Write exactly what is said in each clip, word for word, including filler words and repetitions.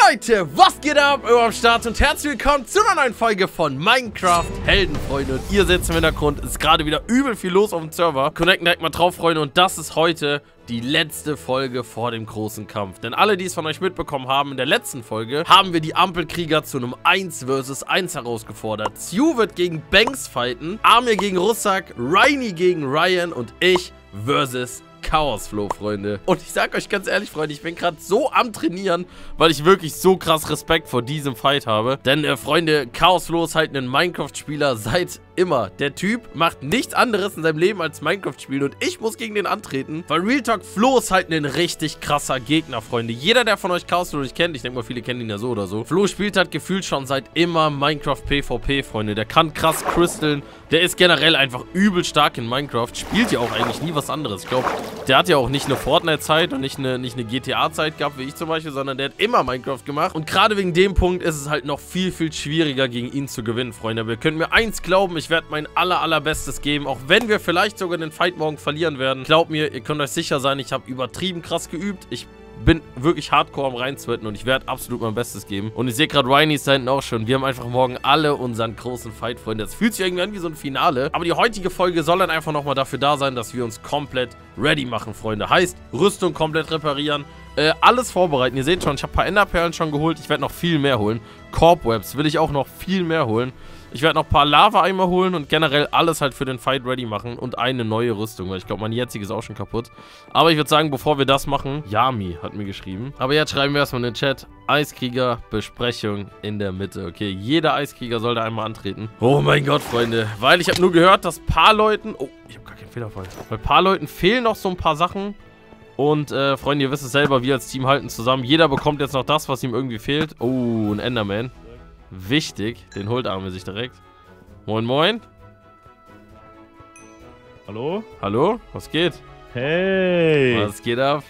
Leute, was geht ab? Immer am Start und herzlich willkommen zu einer neuen Folge von Minecraft Helden, Freunde. Und ihr seht im Hintergrund, ist gerade wieder übel viel los auf dem Server. Connecten direkt mal drauf, Freunde. Und das ist heute die letzte Folge vor dem großen Kampf. Denn alle, die es von euch mitbekommen haben, in der letzten Folge haben wir die Ampelkrieger zu einem eins versus eins herausgefordert. Stu wird gegen Banks fighten, Amir gegen Russak, Reini gegen Ryan und ich versus Chaosflow, Freunde. Und ich sag euch ganz ehrlich, Freunde, ich bin gerade so am Trainieren, weil ich wirklich so krass Respekt vor diesem Fight habe. Denn, äh, Freunde, Chaosflow ist halt ein Minecraft-Spieler seit immer. Der Typ macht nichts anderes in seinem Leben als Minecraft spielen und ich muss gegen den antreten, weil Real Talk Flo ist halt ein richtig krasser Gegner, Freunde. Jeder, der von euch Chaosflow nicht kennt, ich denke mal, viele kennen ihn ja so oder so. Flo spielt halt gefühlt schon seit immer Minecraft PvP, Freunde. Der kann krass crystaln. Der ist generell einfach übel stark in Minecraft. Spielt ja auch eigentlich nie was anderes. Ich glaube, der hat ja auch nicht eine Fortnite-Zeit und nicht eine, nicht eine G T A-Zeit gehabt, wie ich zum Beispiel, sondern der hat immer Minecraft gemacht. Und gerade wegen dem Punkt ist es halt noch viel, viel schwieriger, gegen ihn zu gewinnen, Freunde. Aber ihr könnt mir eins glauben, ich werde mein aller, allerbestes geben, auch wenn wir vielleicht sogar den Fight morgen verlieren werden. Glaubt mir, ihr könnt euch sicher sein, ich habe übertrieben krass geübt. Ich bin wirklich hardcore am reinzwetten und ich werde absolut mein Bestes geben. Und ich sehe gerade, Reini ist da hinten auch schon. Wir haben einfach morgen alle unseren großen Fight, Freunde. Das fühlt sich irgendwie an wie so ein Finale. Aber die heutige Folge soll dann einfach nochmal dafür da sein, dass wir uns komplett ready machen, Freunde. Heißt, Rüstung komplett reparieren. Äh, alles vorbereiten. Ihr seht schon, ich habe ein paar Enderperlen schon geholt. Ich werde noch viel mehr holen. Cobwebs will ich auch noch viel mehr holen. Ich werde noch ein paar Lava-Eimer holen und generell alles halt für den Fight ready machen und eine neue Rüstung, weil ich glaube, mein jetziges ist auch schon kaputt. Aber ich würde sagen, bevor wir das machen, Yami hat mir geschrieben. Aber jetzt schreiben wir erstmal in den Chat, Eiskrieger, Besprechung in der Mitte. Okay, jeder Eiskrieger soll da einmal antreten. Oh mein Gott, Freunde, weil ich habe nur gehört, dass ein paar Leuten... Oh, ich habe gar keinen Fehlerfall. Bei ein paar Leuten fehlen noch so ein paar Sachen. Und, äh, Freunde, ihr wisst es selber, wir als Team halten zusammen. Jeder bekommt jetzt noch das, was ihm irgendwie fehlt. Oh, ein Enderman. Wichtig, den holt Arme sich direkt. Moin, moin. Hallo? Hallo? Was geht? Hey! Was geht ab?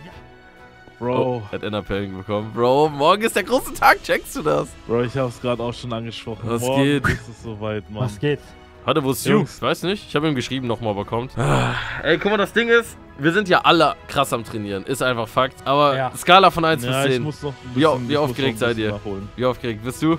Bro. Oh, hat Enderperlen bekommen. Bro, morgen ist der große Tag, checkst du das? Bro, ich hab's gerade auch schon angesprochen. Was morgen geht? ist es soweit, Mann. Was geht? Warte, wo ist Stu? Ich weiß nicht. Ich habe ihm geschrieben nochmal, ob er kommt. Ah, ey, guck mal, das Ding ist, wir sind ja alle krass am Trainieren. Ist einfach Fakt. Aber ja. Skala von eins ja, bis zehn. Ich muss noch ein wie, bisschen, wie aufgeregt seid ihr? Nachholen. Wie aufgeregt bist du?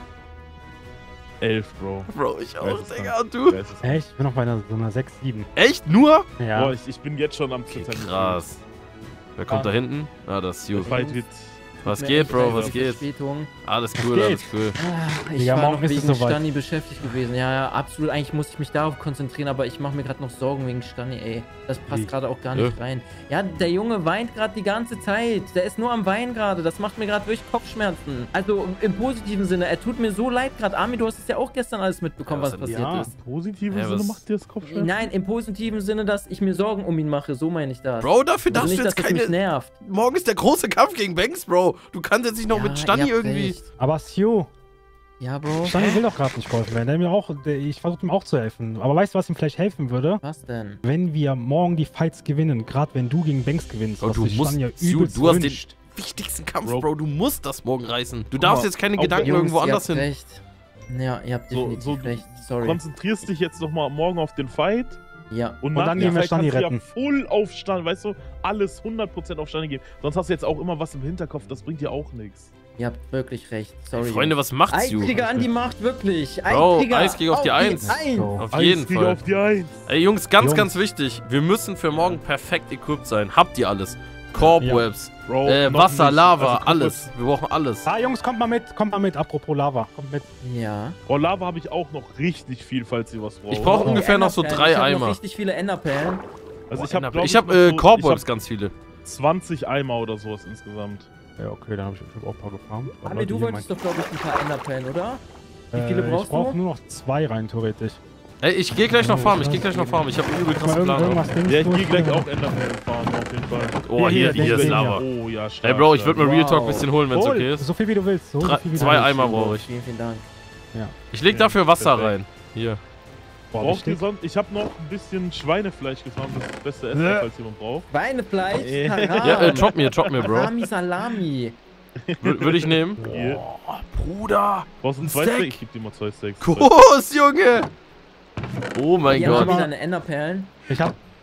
elf, Bro. Bro, ich auch, Digga. Und du? Echt? Ich bin noch bei einer, so einer sechs, sieben. Echt? Nur? Ja. Boah, ich, ich bin jetzt schon am Okay, Zittern. krass. Wer kommt Ah. da hinten? Ah, das ist Der Stu. Fight wird... Was geht, Bro? Was geht? Verspätung. Alles cool, alles cool. Ah, ich Ja, war morgen noch ist es wegen soweit. Stani beschäftigt gewesen. Ja, ja, absolut. Eigentlich musste ich mich darauf konzentrieren, aber ich mache mir gerade noch Sorgen wegen Stani, ey. Das passt Wie? gerade auch gar nicht Ja. rein. Ja, der Junge weint gerade die ganze Zeit. Der ist nur am Weinen gerade. Das macht mir gerade wirklich Kopfschmerzen. Also im positiven Sinne. Er tut mir so leid gerade. Armin, du hast es ja auch gestern alles mitbekommen, Ja, was was passiert ja. ist. Im positiven Ja, Sinne was- macht dir das Kopfschmerzen? Nein, im positiven Sinne, dass ich mir Sorgen um ihn mache. So meine ich das. Bro, dafür also darfst nicht, du dass jetzt das mich keine... nervt. Morgen ist der große Kampf gegen Banks, Bro. Du kannst jetzt nicht noch Ja, mit Stani ihr habt irgendwie... recht. Aber Stu, Ja, Bro. Stani will doch gerade nicht geholfen werden. Der mir auch, der, ich versuche ihm auch zu helfen. Aber weißt du, was ihm vielleicht helfen würde? Was denn? Wenn wir morgen die Fights gewinnen, gerade wenn du gegen Banks gewinnst, Bro, was du sich musst... Stani ja Stu, übelst du hast den wünscht. wichtigsten Kampf, Bro. Bro. Du musst das morgen reißen. Du Guck darfst mal, jetzt keine auch Gedanken Jungs, irgendwo ihr anders habt hin. recht. Ja, ihr habt So- definitiv so- recht. Sorry. Konzentrierst dich jetzt nochmal morgen auf den Fight. Ja. Und, Und nach dann dem gehen wir Fight Stani kannst du ja retten. voll auf Stani, weißt du, alles hundert Prozent auf Stani geben. Sonst hast du jetzt auch immer was im Hinterkopf, das bringt dir auch nichts. Ihr habt wirklich recht. Sorry. Freunde, was macht Stu? Eiskrieger an die Macht, wirklich. Bro, Eiskrieger, Eiskrieger auf die Eins. Eins. So. Auf jeden Eiskrieger Fall. auf die Eins. Ey, Jungs, ganz, Jungs. ganz wichtig. Wir müssen für morgen perfekt equipped sein. Habt ihr alles? Cobwebs, Bro, äh, noch Wasser, nicht. Lava, Also, guck alles. Wir brauchen alles. Ah, Jungs, kommt mal mit, kommt mal mit. Apropos Lava, kommt mit. Ja. mal- Oh, Lava habe ich auch noch richtig viel, falls ihr was braucht. Ich brauche Oh, ungefähr noch so Enderperlen. drei Ich hab noch Eimer. richtig viele Enderperlen. Also ich Boah, habe ich habe äh, Cobwebs ganz viele. zwanzig Eimer oder sowas insgesamt. Ja, okay, dann habe ich bestimmt auch ein paar gefarmt. Aber Aber die du hier wolltest doch, glaube ich, ein paar Enderperlen, oder? Wie mein- viele äh, brauchst Ich brauche du? nur noch zwei rein, theoretisch. Ey, ich gehe gleich noch farmen. Ich gehe gleich noch farmen. Ich habe einen übel Mal krassen irgend- Plan. irgendwas denkst Ja, ich du? gehe gleich auch Enderperlen fahren, auf jeden Fall. Oh, hier, Hier, hier ist hier, Lava. Oh, ja, stark. Ey, Bro, ich stark. würde mir Real Talk ein Wow. bisschen holen, wenn es Hol, okay ist. So viel wie du willst. So Drei, viel wie zwei du willst. Eimer brauche ich. Vielen, vielen Dank. Ich leg dafür Wasser rein. Hier. Boah, Braucht ihr wichtig. sonst? Ich habe noch ein bisschen Schweinefleisch gefahren, das ist das beste Essen, Ja. falls jemand braucht. Schweinefleisch? Ey. Haram. Ja, äh, drop mir, drop mir, Bro. Salami, Salami. Würde ich nehmen. Hier. Boah, Bruder. Brauchst du Ein zwei Steak? Steaks? Ich geb dir mal zwei Steaks. Groß, Junge. Oh mein Hier haben wir Gott. wieder eine Enderperlen. Ich hab. Oh.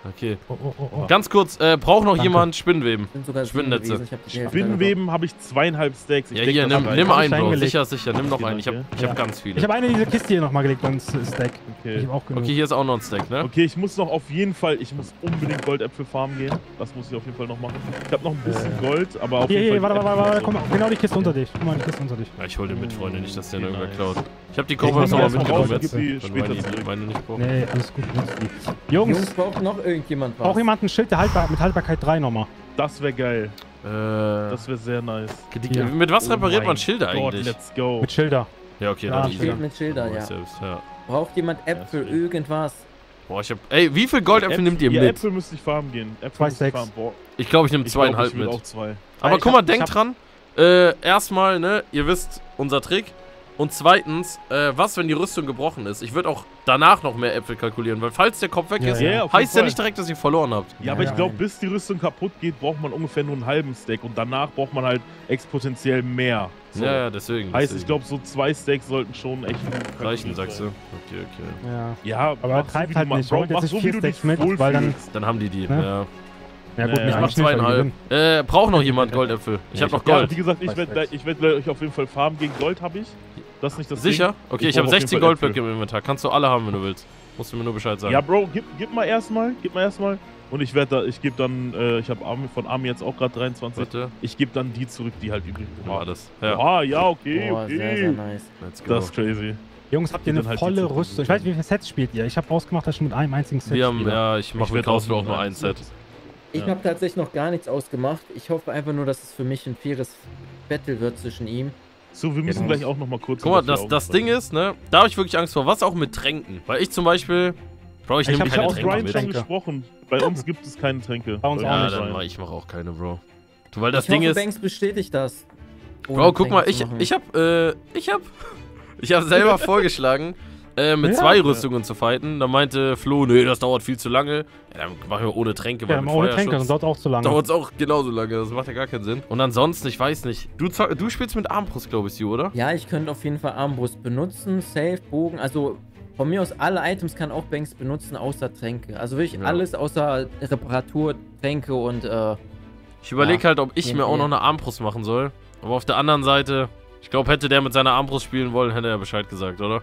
Okay. Oh, oh, oh, oh. Ganz kurz, äh, braucht noch Danke. jemand Spinnenweben? Sind sogar sieben Spinnennetze. gewesen. Ich hab die Hälfte Spinnenweben habe ich zweieinhalb Stacks. Ich Ja, denk, hier, das nimm, reicht. nimm Hab ich einen, Bro. reingelegt. Sicher, sicher, nimm noch Okay, einen. Ich hab, danke. ich hab Ja. ganz viele. Ich habe eine in diese Kiste hier nochmal gelegt, und Stack. Ich Okay. habe auch genug. Okay, hier ist auch noch ein Stack, ne? Okay, ich muss noch auf jeden Fall, ich muss unbedingt Goldäpfel farmen gehen. Das muss ich auf jeden Fall noch machen. Ich habe noch ein bisschen Äh. Gold, aber auf Hier, jeden hier, Fall. warte, die warte, warte, Äpfel komm, und so. genau die Kiste unter dich. Guck mal, die Kiste unter dich. Ja, ich hol den mit, Freunde, nicht, dass der Okay, irgendwer nice. klaut. Ich hab die Ich Koffer nehm jetzt die nochmal erstmal mitgenommen raus, jetzt. gib die Wenn später meine, zurück. meine nicht brauchen. Nee, alles gut. nutzt die. Jungs, Jungs, braucht noch irgendjemand was? braucht jemand ein Schild der Haltbar mit Haltbarkeit drei nochmal? Das wäre geil. Äh, Das wäre sehr nice. die, Ja. mit was Oh repariert mein man Schilder Gott, eigentlich? let's go. Mit Schilder. Ja, okay, Ja, dann Schilder. easy. mit Schildern, Mach ich ja. selbst, ja. Braucht jemand Äpfel, Okay. irgendwas? Boah, ich hab. Ey, wie viel Goldäpfel nimmt ihr ja, mit? Äpfel müsste ich farmen gehen. Äpfel Zwei müsste ich Stacks. farmen. Boah, Ich glaube, ich nehme ich glaub, zweieinhalb ich will mit. auch zwei. Aber ich guck hab- mal, denkt ich hab- dran. Äh, erstmal, ne, ihr wisst, unser Trick. Und zweitens, äh, was, wenn die Rüstung gebrochen ist? Ich würde auch danach noch mehr Äpfel kalkulieren, weil falls der Kopf weg Ja, ist, ja, auf jeden heißt ja Fall. nicht direkt, dass ihr verloren habt. Ja, aber Ja, ich glaube, nein. bis die Rüstung kaputt geht, braucht man ungefähr nur einen halben Stack und danach braucht man halt exponentiell mehr. So. Ja, ja, deswegen. Heißt, deswegen. ich glaube, so zwei Stacks sollten schon echt gut Reichen, kalkuliert sagst du? sein. Okay, okay. Ja. Ja, Aber mach so, treibt wie halt du ma- nicht. Bro, Holt jetzt mach nicht so, vier wie du dich Stacks mit, weil dann- wohlfühlst. Dann haben die die, Ne? ja. Ja gut, Ja, nicht ja. Ich mach zweieinhalb. Äh, braucht noch jemand Goldäpfel? Ich hab noch Ja, Gold. wie gesagt, ich Zwei werde Stacks. ich werd euch auf jeden Fall farmen. Gegen Gold habe ich. Das ist nicht das Sicher? Ding. Okay, Ich ich habe brauch auf jeden sechzehn Fall Goldblöcke Äpfel. im Inventar. Kannst du alle haben, wenn du willst. Musst du mir nur Bescheid sagen. Ja, Bro, gib, gib mal erstmal, gib mal erstmal. Und ich werde da, ich gebe dann, äh, ich habe Army, von Army jetzt auch gerade dreiundzwanzig. Bitte. Ich gebe dann die zurück, die halt übrig Ja, waren. das. Ja, Ah, ja, okay, Boah, sehr, sehr okay. nice. let's go. Das ist crazy. Jungs, habt ihr Und eine dann halt die volle Zukunft. Rüstung? Ich weiß nicht, wie viele Sets spielt ihr? Ich habe ausgemacht, dass ich mit einem einzigen Set Wir haben, spiele. ja, ich mach Ich mit werd Klaus auch mit nur ein einem Set. Ich Ja. habe tatsächlich noch gar nichts ausgemacht. Ich hoffe einfach nur, dass es für mich ein faires Battle wird zwischen ihm. So, wir müssen Genau. gleich auch noch mal kurz... Guck mal, über das, die das Augen Ding ist, ne, da habe ich wirklich Angst vor. Was auch mit Tränken. Weil ich zum Beispiel, Bro, ich Ich nehme hab Ich keine habe auch Tränke Brian mit. schon Tränke. gesprochen. Bei uns gibt es keine Tränke. Bei uns auch Ja, nicht. dann mach ich mach auch keine, Bro. Du, weil das ich Ding hoffe, ist, Banks bestätigt das. ohne Bro, guck mal, Tränke ich, zu machen. ich hab, äh, ich hab, ich hab selber vorgeschlagen, äh, mit Ja. zwei Rüstungen zu fighten. Da meinte Flo, nee, das dauert viel zu lange. Ja, dann machen wir ohne Tränke, Ja, weil aber mit ohne Tränke, Feuerschutz sonst dauert auch zu lange. dauert es auch genauso lange. Das macht ja gar keinen Sinn. Und ansonsten, ich weiß nicht. Du, zock- du spielst mit Armbrust, glaube ich, Ju, oder? Ja, ich könnte auf jeden Fall Armbrust benutzen, Safe, Bogen, also von mir aus alle Items kann auch Banks benutzen, außer Tränke. Also wirklich Ja. alles außer Reparatur, Tränke und äh, Ich überlege Ja, halt, ob ich nee, mir auch nee. noch eine Armbrust machen soll. Aber auf der anderen Seite, ich glaube, hätte der mit seiner Armbrust spielen wollen, hätte er Bescheid gesagt, oder?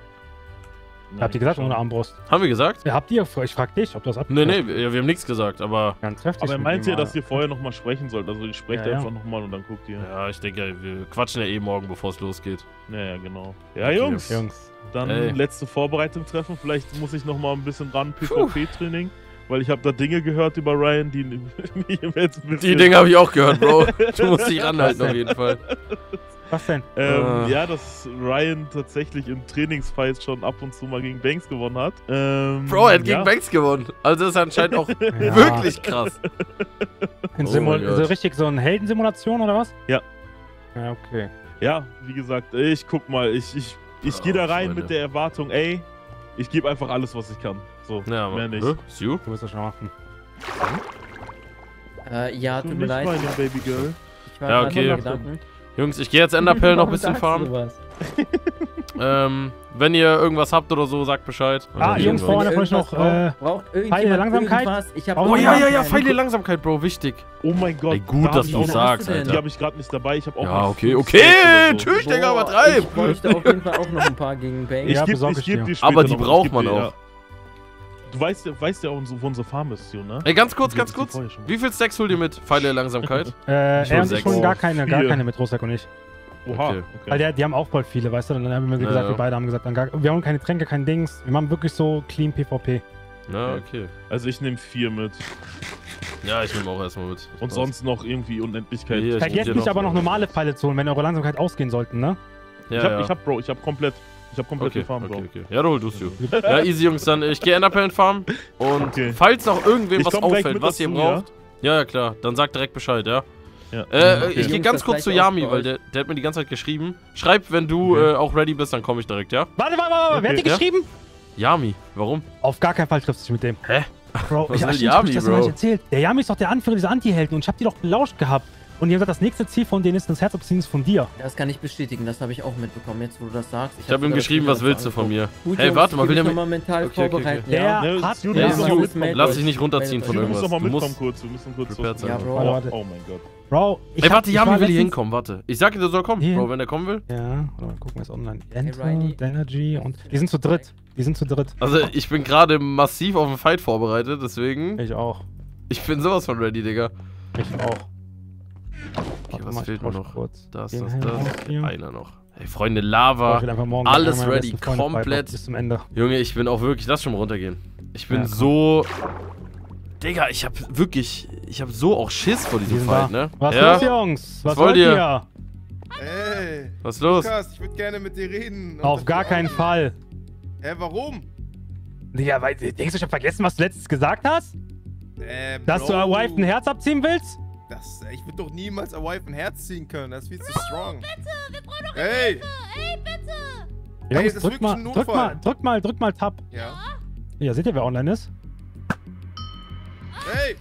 Habt ihr gesagt, ohne Armbrust? Haben wir gesagt? Ja, habt ihr? Ich frag dich, ob du das ab. Nee, nee, wir, wir haben nichts gesagt, aber Ganz heftig. Aber er mit meint dem ja, mal. dass ihr vorher noch mal sprechen sollt. Also ich spreche Ja, ja. einfach noch mal und dann guckt ihr. ja, ich denke, wir quatschen ja eh morgen, bevor es losgeht. Ja, ja, genau. Ja, Okay. Jungs. Jungs. Dann Ey. letzte Vorbereitung treffen. Vielleicht muss ich noch mal ein bisschen ran PvP-Training. Weil ich habe da Dinge gehört über Ryan, die, die mir jetzt ein bisschen... Die Dinge habe ich auch gehört, Bro. Du musst dich ranhalten auf jeden Fall. Was denn? Ähm, Ah. Ja, dass Ryan tatsächlich in Trainingsfights schon ab und zu mal gegen Banks gewonnen hat. Ähm, Bro, er hat ja. gegen Banks gewonnen. Also ist anscheinend auch Ja. wirklich krass. In Oh Simul mein Gott. so richtig so eine Heldensimulation oder was? Ja. Ja, okay. Ja, wie gesagt, ich guck mal, ich, ich, ich gehe da Oh, rein Freunde. mit der Erwartung, ey, ich gebe einfach alles, was ich kann. So, Ja, mehr aber. nicht. Hä? Ist you? Du wirst das schon machen. äh, ja, Du tut mir nicht, leid. meine Baby Girl. Ich war Ja, gerade okay. in Gedanken. Jungs, ich gehe jetzt Enderpell noch ein Warum bisschen sagst du farmen. sowas? Ähm, wenn ihr irgendwas habt oder so, sagt Bescheid. Und Ah, dann Jungs, sehen wir uns. vorne Wenn wollte ich noch, irgendwas äh, braucht Pfeile irgendjemand Langsamkeit? irgendwas? Ich hab Oh, Oh ja, ja, ja, keinen. Pfeile Langsamkeit, Bro, wichtig. Oh mein Gott. Ey, gut, da dass hab ich du auch noch- sagst, hast du denn? Die Alter. habe ich gerade nicht dabei, ich habe auch Ja, noch okay, fünf okay, Stacks oder so. tschüss, Digga, Boah, übertreib. Ich bräuchte auf jeden Fall auch noch ein paar gegen Banks. Ich Ja, gebe besorg ich ich geb dir. dir später Aber die noch, ich braucht geb man dir, auch. ja. Du weißt, ja- weißt ja auch, wo unsere Farm ist, Stu, ne? Ey, ganz kurz, Die ganz gibt's kurz. vorher schon. Wie viel Stacks holt ihr mit Pfeile Langsamkeit? äh, Ich hol er und ich sechs. holen gar keine, gar Vier. keine mit Rosak und ich. Oha, Okay. okay. Weil der, die haben auch voll viele, weißt du? Dann haben wir Ja, gesagt, ja. wir beide haben gesagt, dann gar, wir haben keine Tränke, kein Dings. Wir machen wirklich so clean PvP. Na, okay. Also ich nehme vier mit. Ja, ich nehme auch erstmal mit. Und sonst noch irgendwie Unendlichkeit. Hier, ich Vergesst nehm dir nicht noch- aber noch normale Pfeile zu holen, wenn eure Langsamkeit ausgehen sollten, ne? Ja, ich hab, ja. ich hab, Bro, ich hab komplett, ich hab komplett Okay, gefarmt, Bro. okay, okay. Ja, du holst du. Ja, easy, Jungs, dann ich gehe Enderpellen farmen. Und Okay. falls noch irgendwem Ich was komm gleich auffällt, mit was ihr dazu, braucht. Ja? ja, klar. Dann sagt direkt Bescheid, ja. Ja. Äh, Okay. ich gehe Jungs, ganz das kurz zu gleich auch Yami, bei weil euch. der, der hat mir die ganze Zeit geschrieben. Schreib, wenn du Okay. äh, auch ready bist, dann komme ich direkt, ja? Warte, warte, warte, wer hat dir Ja? geschrieben? Yami, warum? Auf gar keinen Fall triffst du dich mit dem. Hä? Bro, Was ich will hab Yami, ich das Bro? noch nicht erzählt. Der Yami ist doch der Anführer dieser Anti-Helden und ich hab die doch belauscht gehabt. Und die haben gesagt, das nächste Ziel von denen ist, das Herz abziehen ist von dir. Das kann ich bestätigen, das habe ich auch mitbekommen, jetzt wo du das sagst. Ich habe ihm geschrieben, was willst du von mir? Gut, Hey, Jungs, warte mal, ich will der mich mit... noch mal mental Okay, okay, vorbereiten, Der ja. Ne, hat... Stu, Ja, du Mann, musst das meldet Lass euch. dich nicht runterziehen von Du musst irgendwas. noch mal Du mitkommen musst... kurz, wir müssen kurz prepared was... sein. Ja, Bro. Warte, warte. Oh mein Gott. Bro, ich Ey, hab- warte, ich Yami war will hier letztens- hinkommen, warte. Ich sag dir, der soll kommen, Hier. Bro, wenn der kommen will. Ja, warte mal, gucken wir es online. Enter, Riley. Energy und... Die sind zu dritt. Die sind zu dritt. Also, ich bin gerade massiv auf den Fight vorbereitet, deswegen... Ich auch. Ich bin sowas von ready, Digga. Ich auch. Okay, Warte was mal, ich fehlt nur tausch noch? kurz Das, den das, Helm aus das. hier. Einer noch. Hey, Freunde, Ich Lava. will einfach morgen alles einmal ready, besten Freund komplett. bleiben, bis zum Ende. Junge, ich bin auch wirklich... Lass schon mal runtergehen. Ich bin Ja, komm. so... Digga, ich hab wirklich... Ich hab so auch Schiss vor Die diesem sind Fight, da. ne? Was ja? los, Jungs? Was, Was wollt wollt ihr? ihr? Ey, Was ist los? Lukas, ich würde gerne mit dir reden. Und Auf das- gar keinen Fall. Hä, warum? Digga, weil, denkst du, ich hab vergessen, was du letztes gesagt hast? Äh, Dass Bro, du der Wife ein Herz abziehen willst? Das, ich würde doch niemals a Wife ein Herz ziehen können. Das ist viel zu strong. Bitte, wir brauchen doch Ey, Ey, bitte! Ey, Jungs, das ist drück wirklich mal, ein drück Notfall. mal, drück mal, drück mal Tab. ja. Ja, seht ihr, wer online ist? Hey,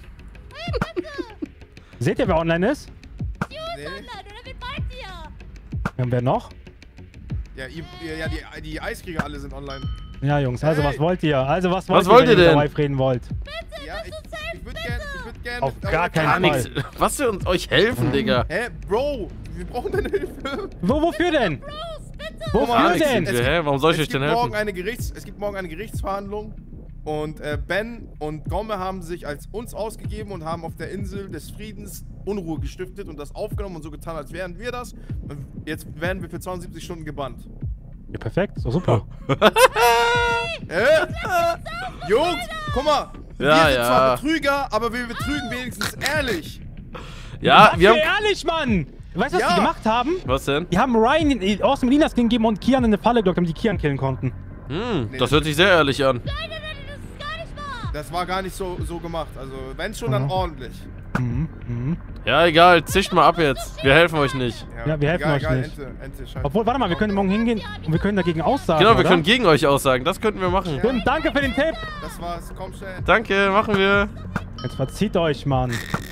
Seht ihr, wer online ist? nee. Online, oder wie meint ihr? Und wer noch? Ja, ihr, ihr, ja die, die Eiskrieger alle sind online. Ja, Jungs, also Hey. was wollt ihr? Also was wollt Was ihr, wollt wenn ihr ihr denn? mit der Wife reden wollt? Ja, ich, ich würde gerne würd gern Auf mit a gar Wife- keinen Gar Fall. nichts. Was für uns euch helfen, Digga? Hä, Bro, wir brauchen deine Hilfe. Wo, wofür denn? Guck Wofür mal, denn? nichts sind wir. Hä? Warum soll ich es euch denn gibt helfen? morgen eine Gerichts, es gibt morgen eine Gerichtsverhandlung und äh, Ben und Gomme haben sich als uns ausgegeben und haben auf der Insel des Friedens Unruhe gestiftet und das aufgenommen und so getan, als wären wir das. Und jetzt werden wir für zweiundsiebzig Stunden gebannt. Ja, perfekt, so super. Äh? Jungs, guck mal, wir Ja, sind ja. zwar Betrüger, aber wir betrügen wenigstens ehrlich. Ja, Was wir für haben... ehrlich, Mann! Weißt du, was Ja. die gemacht haben? Was denn? Die haben Ryan in Austin Medina Skin gegeben und Kian in eine Falle gelockt, damit die Kian killen konnten. Hm, Nee, das das hört sich sehr ehrlich an. Nein, nein, nein, das ist gar nicht wahr! Das war gar nicht so, so gemacht. Also, wenn schon, dann Mhm. ordentlich. Mhm, mhm. Ja, egal, zischt mal ab jetzt. Wir helfen euch nicht. Ja, wir helfen egal, euch egal, nicht. Ente, Ente, scheiße. Obwohl, warte mal, wir können morgen hingehen und wir können dagegen aussagen, Genau, wir oder? können gegen euch aussagen. Das könnten wir machen. Stimmt, danke für den Tipp. Das war's, komm schnell. Danke, machen wir. Jetzt verzieht euch, Mann.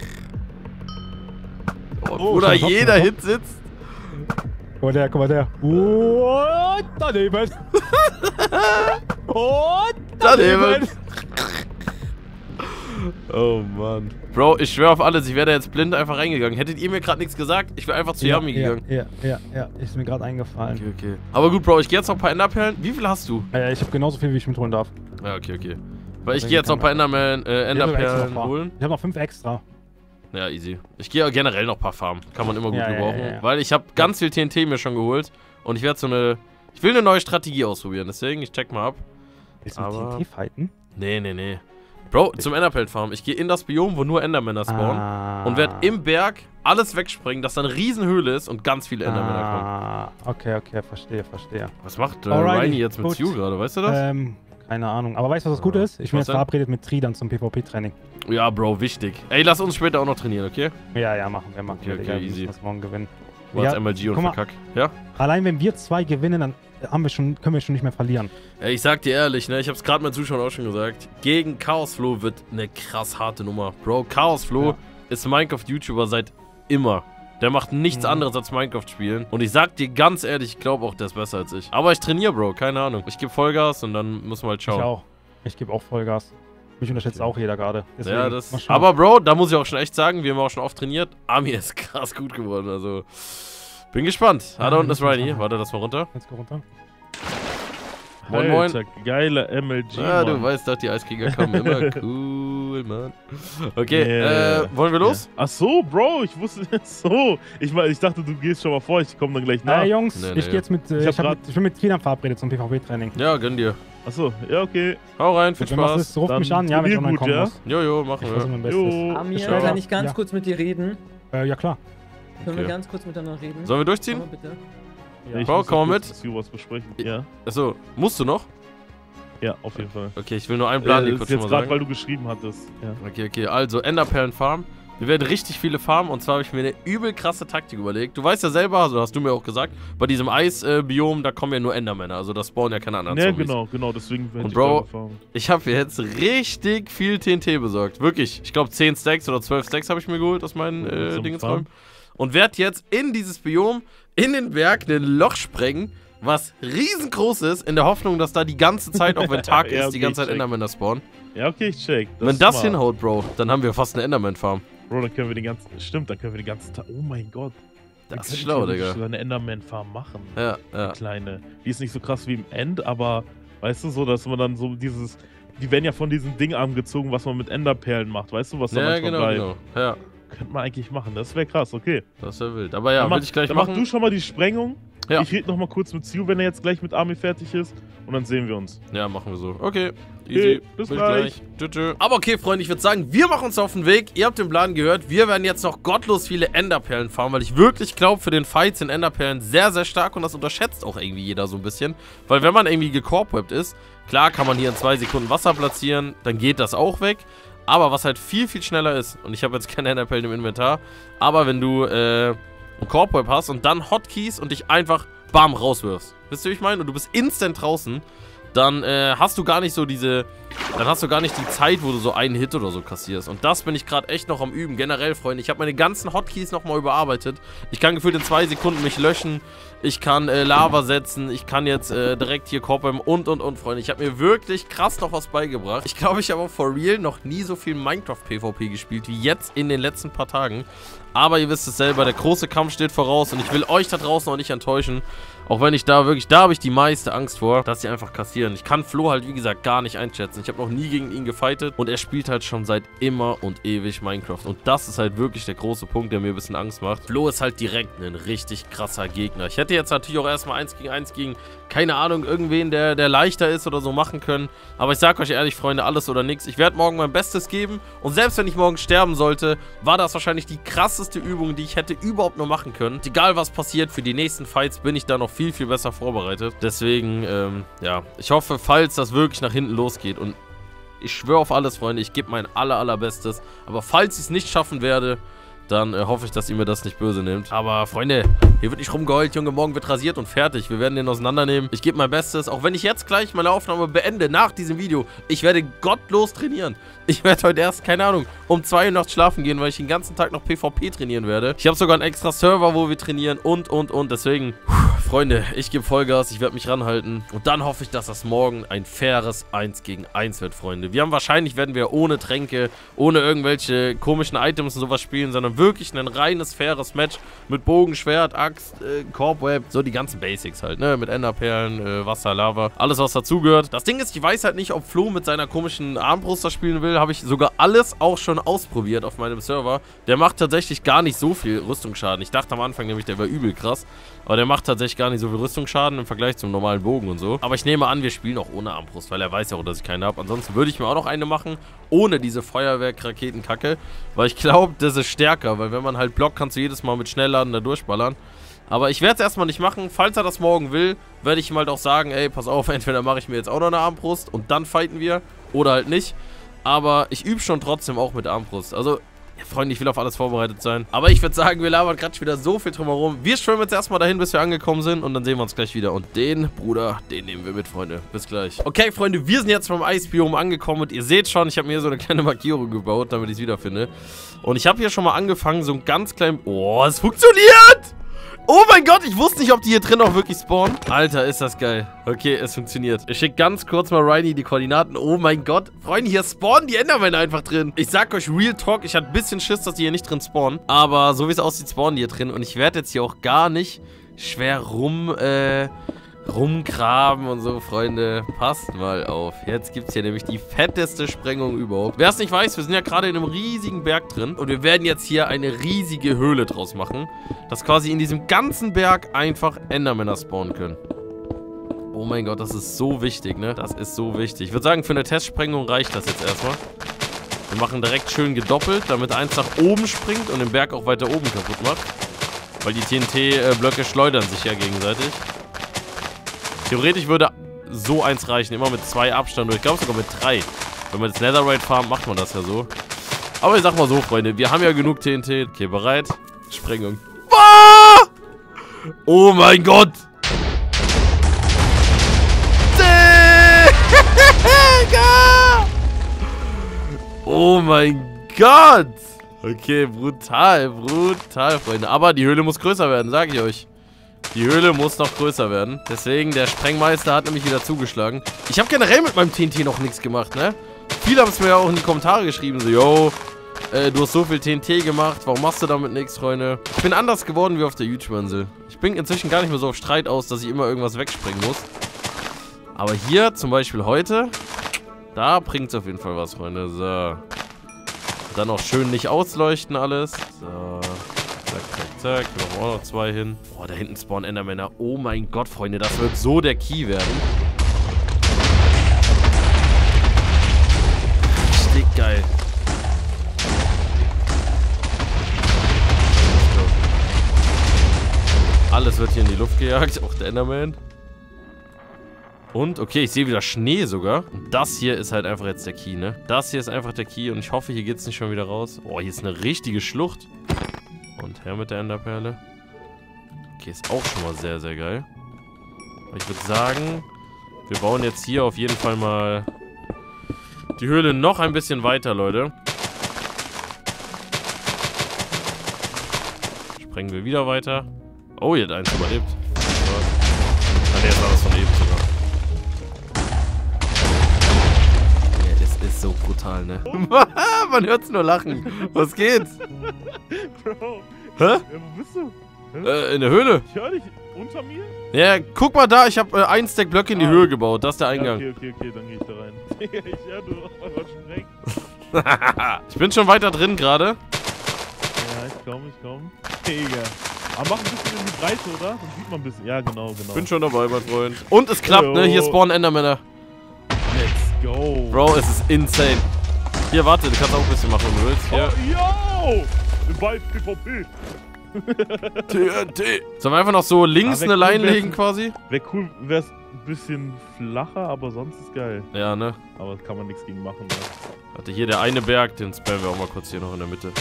Oh, Bruder, schon jeder hoppen, Hit sitzt. Guck mal der, guck mal der. Und daneben. Und daneben. Daneben. Oh Mann. Bro, ich schwöre auf alles, ich wäre da jetzt blind einfach reingegangen. Hättet ihr mir gerade nichts gesagt, ich wäre einfach zu Yami ja, gegangen. Ja, ja, ja, ist mir gerade eingefallen. Okay, okay. Aber gut, Bro, ich gehe jetzt noch ein paar Enderperlen. Wie viel hast du? Äh, ich habe genauso viel, wie ich mitholen darf. Ja, okay, okay. Weil ich Also gehe jetzt noch ein paar kann Enderperlen, äh, Ich hab sogar extra Enderperlen noch ein paar. holen. Ich habe noch fünf extra. Ja, easy. Ich gehe generell noch ein paar Farmen. Kann man immer gut Ja, ja, gebrauchen. ja, ja. Weil ich habe ganz viel T N T mir schon geholt. Und ich werde so eine... Ich will eine neue Strategie ausprobieren. Deswegen, ich check mal ab. Willst du mit Aber- T N T fighten? Nee, nee, nee. Bro, zum Enderpelt-Farm. Ich gehe in das Biom, wo nur Endermänner spawnen. Ah. Und werde im Berg alles wegspringen, dass da eine Riesenhöhle ist und ganz viele Endermänner kommen. Ah, okay, okay, verstehe, verstehe. Was macht äh, Alrighty, Riny jetzt mit gut. Stu gerade? Weißt du das? Ähm, keine Ahnung. Aber weißt du, was das Gute ist? Ich bin Was jetzt denn? verabredet mit Tri dann zum PvP-Training. Ja, Bro, wichtig. Ey, lass uns später auch noch trainieren, okay? Ja, ja, machen wir, machen Okay, wir. okay, Digga. Wir easy. müssen das morgen gewinnen. Du hast Ja, M L G und guck mal. verkack. Ja? Allein wenn wir zwei gewinnen, dann haben wir schon, können wir schon nicht mehr verlieren. Ey, ich sag dir ehrlich, ne? Ich hab's gerade meinen Zuschauern auch schon gesagt. Gegen Chaos Flo wird eine krass harte Nummer. Bro, Chaos Flo Ja. ist Minecraft-YouTuber seit immer. Der macht nichts Mhm. anderes als Minecraft spielen. Und ich sag dir ganz ehrlich, ich glaube auch, der ist besser als ich. Aber ich trainiere, Bro, keine Ahnung. Ich gebe Vollgas und dann müssen wir halt schauen. Ich auch. Ich gebe auch Vollgas. Mich unterschätzt Okay. auch jeder gerade. Deswegen, Ja, mal das. schauen. Aber Bro, da muss ich auch schon echt sagen, wir haben auch schon oft trainiert. Ami ist krass gut geworden, also. Bin gespannt. Ah, da Ja, unten ist müssen wir Riny. schauen. Warte, das mal runter. Jetzt go runter. Moin, moin. Alter, geiler M L G, Ja, du Mann. weißt doch, die Eiskrieger kommen immer cool, Mann. Okay, Yeah. äh, wollen wir los? Ach so, Bro, ich wusste so. Ich, mein, ich dachte, du gehst schon mal vor, ich komme dann gleich nach. Na, Jungs, Nee, ich nee. gehe jetzt mit, äh, Ich ich, hab hab grad- mit, ich bin mit Tri dann verabredet zum PvP-Training. Ja, gönn dir. Ach so, ja, okay. Hau rein, viel Wenn was Spaß. ist, ruft Dann mich an, ja, wenn ich trainier online gut, kommen ja? muss. Jojo, machen Ich versuche wir. mein Bestes. Jo. Amir, Ja. kann ich ganz Ja. kurz mit dir reden? Äh, ja, klar. Können Okay. wir ganz kurz miteinander reden? Sollen wir durchziehen? Komm mal bitte. Ich Bro, muss komm noch mal kurz mit. mit Stu was besprechen. Ja, Achso, musst du noch? ja, auf jeden Fall. Okay, ich will nur einen Plan äh, dir ist kurz schon jetzt mal gerade, sagen. weil du geschrieben hattest. Ja. Okay, okay, also Enderperlen Farm. Wir werden richtig viele farmen und zwar habe ich mir eine übel krasse Taktik überlegt. Du weißt ja selber, also hast du mir auch gesagt, bei diesem Eisbiom, da kommen ja nur Endermänner, also da spawnen ja keine anderen Ne, Zombies. genau, genau, deswegen hätte Und ich Bro, da gefahren. Ich habe jetzt richtig viel T N T besorgt. Wirklich. Ich glaube zehn Stacks oder zwölf Stacks habe ich mir geholt aus meinen Willst du äh, mich Dingensräumen. fahren? und werde jetzt in dieses Biom, in den Berg, ein Loch sprengen, was riesengroß ist, in der Hoffnung, dass da die ganze Zeit, auch wenn Tag Ja, ist, okay, die ganze Zeit check. Endermänner spawnen. Ja, okay, ich check. Wenn ist das smart. hinhaut, Bro, dann haben wir fast eine Enderman-Farm. Bro, dann können wir den ganzen... Stimmt, dann können wir den ganzen Tag... Oh mein Gott. Wir Das ist können schlau, theoretisch Digga. sogar eine Enderman-Farm machen. Ja, ja. Kleine. Die ist nicht so krass wie im End, aber weißt du, so, dass man dann so dieses... Die werden ja von diesem Ding angezogen, was man mit Enderperlen macht. Weißt du, was da Ja, manchmal genau, bleibt? genau. Ja, Könnte man eigentlich machen. Das wäre krass, okay. das wäre wild. Aber ja, dann will mach, ich gleich dann machen. mach du schon mal die Sprengung. Ja. Ich rede noch mal kurz mit Sue, wenn er jetzt gleich mit Army fertig ist. Und dann sehen wir uns. Ja, machen wir so. Okay, Okay, easy. bis gleich. Tschö, tschö. Aber okay, Freunde, ich würde sagen, wir machen uns auf den Weg. Ihr habt den Plan gehört. Wir werden jetzt noch gottlos viele Enderperlen farmen, weil ich wirklich glaube, für den Fight sind Enderperlen sehr, sehr stark und das unterschätzt auch irgendwie jeder so ein bisschen. Weil wenn man irgendwie gecorpwebt ist, klar kann man hier in zwei Sekunden Wasser platzieren, dann geht das auch weg. Aber was halt viel, viel schneller ist, und ich habe jetzt keine Enderperlen im Inventar, aber wenn du äh, ein Corpweb hast und dann Hotkeys und dich einfach bam rauswirfst. Wisst ihr, wie ich meine? Und du bist instant draußen, dann äh, hast du gar nicht so diese, dann hast du gar nicht die Zeit, wo du so einen Hit oder so kassierst. Und das bin ich gerade echt noch am Üben. Generell, Freunde, ich habe meine ganzen Hotkeys nochmal überarbeitet. Ich kann gefühlt in zwei Sekunden mich löschen. Ich kann äh, Lava setzen. Ich kann jetzt äh, direkt hier Corpem und, und, und, Freunde. Ich habe mir wirklich krass noch was beigebracht. Ich glaube, ich habe auch for real noch nie so viel Minecraft-PvP gespielt wie jetzt in den letzten paar Tagen. Aber ihr wisst es selber, der große Kampf steht voraus und ich will euch da draußen auch nicht enttäuschen. Auch wenn ich da wirklich, da habe ich die meiste Angst vor, dass sie einfach kassieren. Ich kann Flo halt, wie gesagt, gar nicht einschätzen. Ich habe noch nie gegen ihn gefightet und er spielt halt schon seit immer und ewig Minecraft. Und das ist halt wirklich der große Punkt, der mir ein bisschen Angst macht. Flo ist halt direkt ein richtig krasser Gegner. Ich hätte jetzt natürlich auch erstmal eins gegen eins gegen, keine Ahnung, irgendwen, der, der leichter ist oder so machen können. Aber ich sag euch ehrlich, Freunde, alles oder nichts. Ich werde morgen mein Bestes geben und selbst wenn ich morgen sterben sollte, war das wahrscheinlich die krasseste Übung, die ich hätte überhaupt nur machen können. Und egal was passiert, für die nächsten Fights bin ich da noch viel, viel besser vorbereitet. Deswegen, ähm, ja, ich hoffe, falls das wirklich nach hinten losgeht und ich schwöre auf alles, Freunde, ich gebe mein aller, allerbestes. Aber falls ich es nicht schaffen werde, dann äh, hoffe ich, dass ihr mir das nicht böse nehmt. Aber, Freunde, hier wird nicht rumgeheult, Junge, morgen wird rasiert und fertig. Wir werden den auseinandernehmen. Ich gebe mein Bestes, auch wenn ich jetzt gleich meine Aufnahme beende, nach diesem Video. Ich werde gottlos trainieren. Ich werde heute erst, keine Ahnung, um zwei Uhr nachts schlafen gehen, weil ich den ganzen Tag noch PvP trainieren werde. Ich habe sogar einen extra Server, wo wir trainieren und, und, und. Deswegen, pff, Freunde, ich gebe Vollgas, ich werde mich ranhalten. Und dann hoffe ich, dass das morgen ein faires eins gegen eins wird, Freunde. Wir haben wahrscheinlich, werden wir ohne Tränke, ohne irgendwelche komischen Items und sowas spielen, sondern wirklich ein reines, faires Match mit Bogen, Schwert, Axt, äh, Corpweb, so die ganzen Basics halt, ne? Mit Enderperlen, äh, Wasser, Lava, alles, was dazugehört. Das Ding ist, ich weiß halt nicht, ob Flo mit seiner komischen Armbruster spielen will. Habe ich sogar alles auch schon ausprobiert auf meinem Server. Der macht tatsächlich gar nicht so viel Rüstungsschaden. Ich dachte am Anfang nämlich, der wäre übel krass. Aber der macht tatsächlich gar nicht so viel Rüstungsschaden im Vergleich zum normalen Bogen und so. Aber ich nehme an, wir spielen auch ohne Armbrust, weil er weiß ja auch, dass ich keine habe. Ansonsten würde ich mir auch noch eine machen, ohne diese Feuerwerk-Raketenkacke. Weil ich glaube, das ist stärker. Weil wenn man halt blockt, kannst du jedes Mal mit Schnellladen da durchballern. Aber ich werde es erstmal nicht machen. Falls er das morgen will, werde ich ihm halt auch sagen, ey, pass auf, entweder mache ich mir jetzt auch noch eine Armbrust und dann fighten wir. Oder halt nicht. Aber ich übe schon trotzdem auch mit Armbrust. Also, ja, Freunde, ich will auf alles vorbereitet sein. Aber ich würde sagen, wir labern gerade wieder so viel drumherum. Wir schwimmen jetzt erstmal dahin, bis wir angekommen sind. Und dann sehen wir uns gleich wieder. Und den, Bruder, den nehmen wir mit, Freunde. Bis gleich. Okay, Freunde, wir sind jetzt beim Eisbiom angekommen. Und ihr seht schon, ich habe mir hier so eine kleine Markierung gebaut, damit ich es wiederfinde. Und ich habe hier schon mal angefangen, so ein ganz klein... Oh, es funktioniert! Oh mein Gott, ich wusste nicht, ob die hier drin auch wirklich spawnen. Alter, ist das geil. Okay, es funktioniert. Ich schicke ganz kurz mal Ryan die Koordinaten. Oh mein Gott. Freunde, hier spawnen die Endermen einfach drin. Ich sag euch, Real Talk, ich hatte ein bisschen Schiss, dass die hier nicht drin spawnen. Aber so wie es aussieht, spawnen die hier drin. Und ich werde jetzt hier auch gar nicht schwer rum, äh... rumgraben und so, Freunde. Passt mal auf. Jetzt gibt es hier nämlich die fetteste Sprengung überhaupt. Wer es nicht weiß, wir sind ja gerade in einem riesigen Berg drin. Und wir werden jetzt hier eine riesige Höhle draus machen. Dass quasi in diesem ganzen Berg einfach Endermänner spawnen können. Oh mein Gott, das ist so wichtig, ne? Das ist so wichtig. Ich würde sagen, für eine Testsprengung reicht das jetzt erstmal. Wir machen direkt schön gedoppelt, damit eins nach oben springt und den Berg auch weiter oben kaputt macht. Weil die T N T-Blöcke schleudern sich ja gegenseitig. Theoretisch würde so eins reichen, immer mit zwei Abstand, oder ich glaube sogar mit drei. Wenn man jetzt Netherite farmt, macht man das ja so. Aber ich sag mal so, Freunde, wir haben ja genug T N T. Okay, bereit? Sprengung. Ah! Oh mein Gott! Oh mein Gott! Okay, brutal, brutal, Freunde. Aber die Höhle muss größer werden, sage ich euch. Die Höhle muss noch größer werden. Deswegen, der Sprengmeister hat nämlich wieder zugeschlagen. Ich habe generell mit meinem T N T noch nichts gemacht, ne? Viele haben es mir ja auch in die Kommentare geschrieben, so, yo, äh, du hast so viel T N T gemacht, warum machst du damit nichts, Freunde? Ich bin anders geworden wie auf der YouTube-Insel. Ich bin inzwischen gar nicht mehr so auf Streit aus, dass ich immer irgendwas wegspringen muss. Aber hier, zum Beispiel heute, da bringt es auf jeden Fall was, Freunde. So. Dann auch schön nicht ausleuchten alles. So. Zack, zack, zack. Hier machen wir auch noch zwei hin. Boah, da hinten spawnen Endermänner. Oh mein Gott, Freunde, das wird so der Key werden. Richtig geil. Alles wird hier in die Luft gejagt. Auch der Enderman. Und, okay, ich sehe wieder Schnee sogar. Und das hier ist halt einfach jetzt der Key, ne? Das hier ist einfach der Key und ich hoffe, hier geht's nicht schon wieder raus. Oh, hier ist eine richtige Schlucht. Und her mit der Enderperle. Okay, ist auch schon mal sehr, sehr geil. Aber ich würde sagen, wir bauen jetzt hier auf jeden Fall mal die Höhle noch ein bisschen weiter, Leute. Sprengen wir wieder weiter. Oh, hier hat eins überlebt. Ah, ne, jetzt war das von eben sogar. Ist so brutal, ne? Man hört's nur lachen. Was geht? Bro. Hä? Ja, wo bist du? Äh, in der Höhle. Ich höre dich unter mir? Ja, guck mal da, ich habe äh, ein Stack Blöcke in die Ah. Höhe gebaut. Das ist der Eingang. Ja, okay, okay, okay, dann gehe ich da rein. Ich höre, du auf einmal sprengen. Ich bin schon weiter drin gerade. Ja, ich komm, ich komm. Digga. Aber mach ein bisschen in die Breite, oder? Dann sieht man ein bisschen. Ja, genau, genau. Bin schon dabei, mein Freund. Und es klappt, ne? Hier spawnen Endermänner. Let's go. Bro, es ist insane. Hier, warte, du kannst auch ein bisschen machen, wenn du willst. Hier. Oh, yo! Bei PvP. T N T. Sollen wir einfach noch so links Ah, eine cool, Line wär's- legen quasi? Wäre cool, wär's ein bisschen flacher, aber sonst ist geil. Ja, ne? Aber kann man nichts gegen machen. Ne? Warte, hier der eine Berg, den spammen wir auch mal kurz hier noch in der Mitte.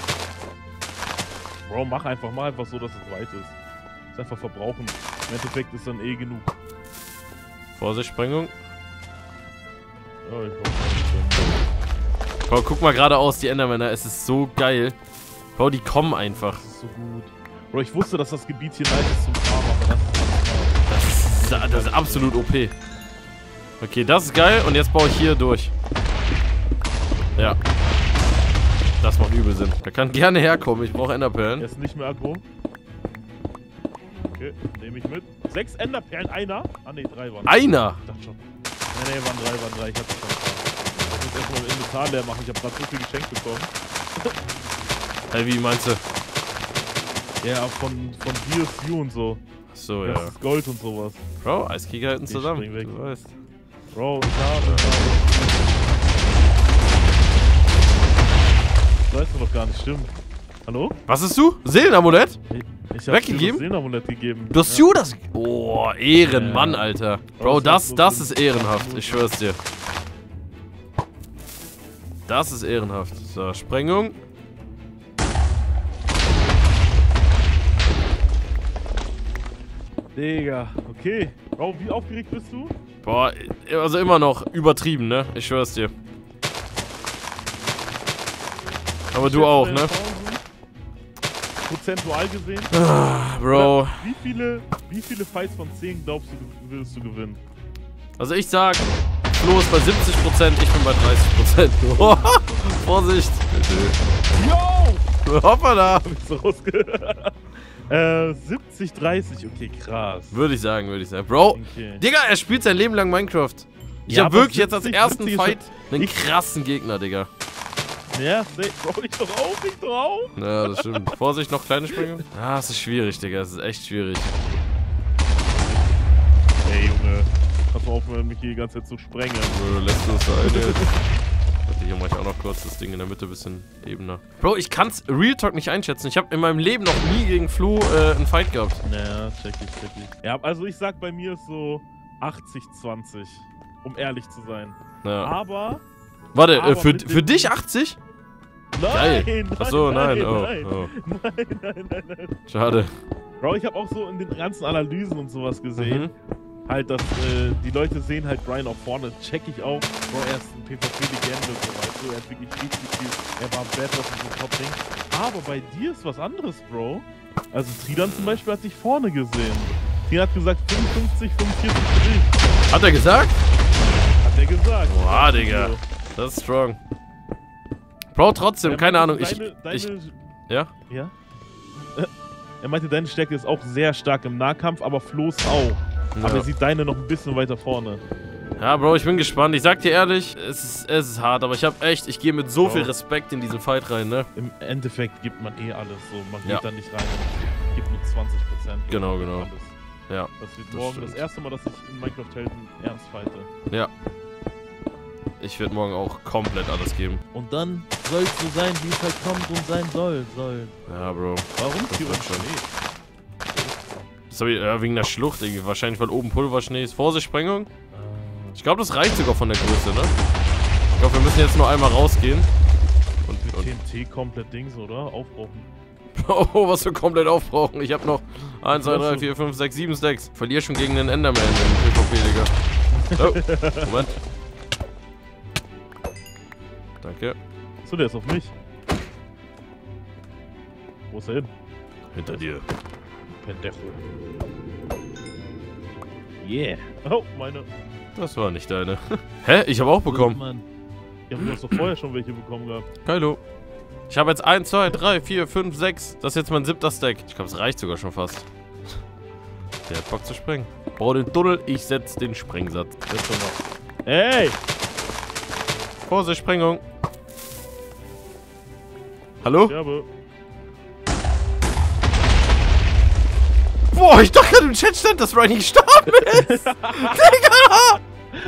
Bro, mach einfach, mach einfach so, dass es weit ist. Ist einfach verbrauchen. Im Endeffekt ist dann eh genug. Vorsicht, Sprengung. Oh, ich hoffe, Bro, guck mal geradeaus, die Endermänner. Es ist so geil. Bro, die kommen einfach. das ist so gut. Bro, ich wusste, dass das Gebiet hier nice ist zum Farmen, aber das ist Das ist, das ist absolut O P. Okay, das ist geil. Und jetzt baue ich hier durch. Ja. Das macht übel Sinn. Der kann gerne herkommen. Ich brauche Enderperlen. Er ist nicht mehr aggro. Okay, nehme ich mit. Sechs Enderperlen, einer? Ah ne, drei waren. Einer! Ich dachte schon. Ne, ne, waren drei, waren drei. Ich hab's schon. Ich muss erstmal mein Inventar leer machen. Ich hab grad so viel geschenkt bekommen. Hey, wie meinst du? Ja, von, von D S U und so. Achso, ja. Das ist Gold und sowas. Bro, Eiskieger halten Ich zusammen. spring weg. Du weißt. Bro, ich habe, ich habe. Das weißt du noch gar nicht, stimmt. Hallo? Was ist du? Seelenamulett? Ich hab Weggegeben? dir das Seelenamulett gegeben. Du hast Ja. you das... Oh, Ehrenmann, Ja. Alter. Bro, Bro, das das, hat das so ist ein- ehrenhaft. Ich schwör's dir. Das ist ehrenhaft. So, Sprengung. Digga, okay. Bro, wie aufgeregt bist du? Boah, also immer noch übertrieben, ne? Ich schwör's dir. Aber du auch, ne? Prozentual gesehen. Ah, Bro. Oder Wie viele, wie viele Fights von zehn glaubst du, willst du gewinnen? Also ich sag, Flo ist bei siebzig Prozent, ich bin bei dreißig Prozent. Oh, Vorsicht. Yo! Hoppala. Hab ich so rausgehört. äh, siebzig, dreißig, okay, krass. Würde ich sagen, würde ich sagen. Bro, Okay. Digga, er spielt sein Leben lang Minecraft. Ich Ja, hab aber wirklich jetzt als siebzig, ersten siebzig ist Fight einen ich- krassen Gegner, Digga. Ja, safe. Bro, ich doch auch, ich doch auch. Ja, das stimmt. Vorsicht, noch kleine Sprünge. Ah, es ist schwierig, Digga. Es ist echt schwierig. Ey, Junge. Kannst du aufhören, mich hier die ganze Zeit zu sprengen? Nö, lässt du es da eine. Warte, hier mach ich auch noch kurz das Ding in der Mitte ein bisschen ebener. Bro, ich kann's Real Talk nicht einschätzen. Ich habe in meinem Leben noch nie gegen Flo äh, einen Fight gehabt. Ja, check ich, check ich. Ja, also ich sag, bei mir ist so achtzig, zwanzig. Um ehrlich zu sein. Ja. Aber... Warte, aber äh, für, mit für dem- dich achtzig? Nein, Geil. nein, Achso, nein. nein, Oh, nein, oh. nein, nein, nein, nein. Schade. Bro, ich habe auch so in den ganzen Analysen und sowas gesehen. Mhm. halt, dass äh, die Leute sehen halt Brian auch vorne, check ich auch. Bro, er ist ein PvP-Legende, so weißt du, er hat wirklich richtig viel, er war Badass und so Top-Ding. Aber bei dir ist was anderes, Bro. Also Tridan zum Beispiel hat dich vorne gesehen. Tridan hat gesagt fünfundfünfzig, fünfundvierzig für dich. Hat er gesagt? Hat er gesagt. Boah, Digga. Das ist strong. Bro, trotzdem, Er keine meinte, Ahnung. Ich, Deine, deine, ich, ja? ja? Er meinte, deine Stärke ist auch sehr stark im Nahkampf, aber Flo's auch. Aber Ja. er sieht deine noch ein bisschen weiter vorne. Ja, Bro, ich bin gespannt. Ich sag dir ehrlich, es ist, es ist hart, aber ich hab echt, ich gehe mit so Bro. viel Respekt in diesen Fight rein, ne? Im Endeffekt gibt man eh alles so. Man geht Ja. da nicht rein und gibt nur zwanzig Prozent. Genau, genau. Alles. Ja. Das wird Das morgen stimmt. das erste Mal, dass ich in Minecraft Helden ernst fighte. Ja. Ich werde morgen auch komplett alles geben. Und dann soll es so sein, wie es halt kommt und sein soll. soll. Ja, Bro. Warum? Das Hier wird und schon. Schnee. Sorry, ja, wegen der Schlucht irgendwie. Wahrscheinlich, weil oben Pulverschnee ist. Vorsicht, Sprengung. Ich glaube, das reicht sogar von der Größe, ne? Ich glaube, wir müssen jetzt nur einmal rausgehen. Und, Mit und T N T komplett Dings, oder? Aufbrauchen. oh, was wir komplett aufbrauchen. Ich habe noch eins, zwei, Was drei, du? vier, fünf, sechs, sieben Stacks. Verlier schon gegen den Enderman im PvP, Digga. Oh, Moment. Danke. So, der ist auf mich. Wo ist er hin? Hinter dir. Pendejo. Yeah. Oh, meine. Das war nicht deine. Hä? Ich habe auch bekommen. Mann. Ja, aber du hast doch vorher schon welche bekommen gehabt. Hallo. Ich habe jetzt eins, zwei, drei, vier, fünf, sechs. Das ist jetzt mein siebter Stack. Ich glaube, es reicht sogar schon fast. Der hat Bock zu sprengen. Bau den Tunnel, ich setz den Sprengsatz. Jetzt schon mal. Ey! Vorsicht, Sprengung. Hallo? Sterbe. Boah, ich dachte gerade im Chat stand, dass Ryan nicht gestorben ist. Digga!